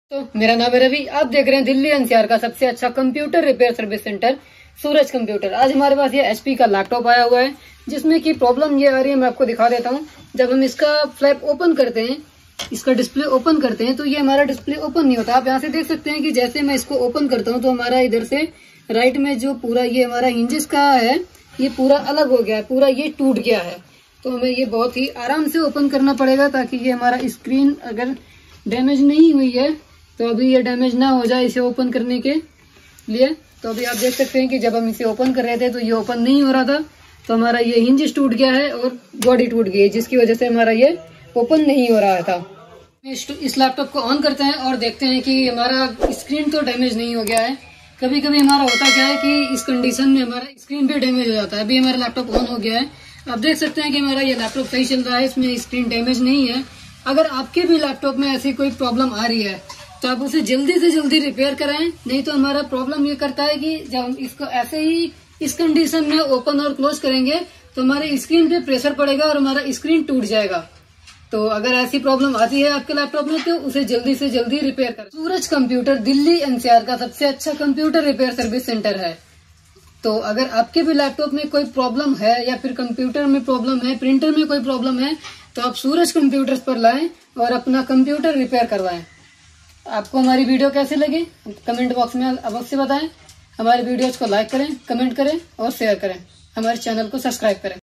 तो मेरा नाम है रवि, आप देख रहे हैं दिल्ली एनसीआर का सबसे अच्छा computer repair service centre Suraj computer. आज हमारे पास ये एचपी का लैपटॉप आया हुआ है जिसमें कि प्रॉब्लम ये आ रही है, मैं आपको दिखा देता हूँ। जब हम इसका फ्लैप ओपन करते हैं, इसका डिस्प्ले ओपन करते हैं तो ये हमारा डिस्प्ले ओपन नहीं होता। आप यहाँ से देख सकते हैं कि जैसे मैं इसको ओपन करता हूँ तो हमारा इधर से राइट में जो पूरा ये हमारा हिंजेस का है ये पूरा अलग हो गया है, पूरा ये टूट गया है। तो हमें ये बहुत ही आराम से ओपन करना पड़ेगा ताकि ये हमारा स्क्रीन अगर डैमेज नहीं हुई है तो अभी ये डैमेज ना हो जाए इसे ओपन करने के लिए। तो अभी आप देख सकते हैं कि जब हम इसे ओपन कर रहे थे तो ये ओपन नहीं हो रहा था, तो हमारा ये हिंज टूट गया है और बॉडी टूट गई है, जिसकी वजह से हमारा ये ओपन नहीं हो रहा था। इस लैपटॉप को ऑन करते हैं और देखते हैं कि हमारा स्क्रीन तो डैमेज नहीं हो गया है। कभी कभी हमारा होता क्या है कि इस कंडीशन में हमारा स्क्रीन भी डैमेज हो जाता है। अभी हमारा लैपटॉप ऑन हो गया है, आप देख सकते हैं कि हमारा ये लैपटॉप सही चल रहा है, इसमें स्क्रीन डैमेज नहीं है। अगर आपके भी लैपटॉप में ऐसी कोई प्रॉब्लम आ रही है तो आप उसे जल्दी से जल्दी रिपेयर कराएं, नहीं तो हमारा प्रॉब्लम ये करता है कि जब हम इसको ऐसे ही इस कंडीशन में ओपन और क्लोज करेंगे तो हमारे स्क्रीन पे प्रेशर पड़ेगा और हमारा स्क्रीन टूट जाएगा। तो अगर ऐसी प्रॉब्लम आती है आपके लैपटॉप में तो उसे जल्दी से जल्दी रिपेयर करें। सूरज कंप्यूटर दिल्ली एनसीआर का सबसे अच्छा कंप्यूटर रिपेयर सर्विस सेंटर है। तो अगर आपके भी लैपटॉप में कोई प्रॉब्लम है या फिर कंप्यूटर में प्रॉब्लम है, प्रिंटर में कोई प्रॉब्लम है, तो आप सूरज कंप्यूटर्स पर लाएं और अपना कंप्यूटर रिपेयर करवाएं। आपको हमारी वीडियो कैसी लगी कमेंट बॉक्स में अवश्य बताएं। हमारे वीडियोज को लाइक करें, कमेंट करें और शेयर करें। हमारे चैनल को सब्सक्राइब करें।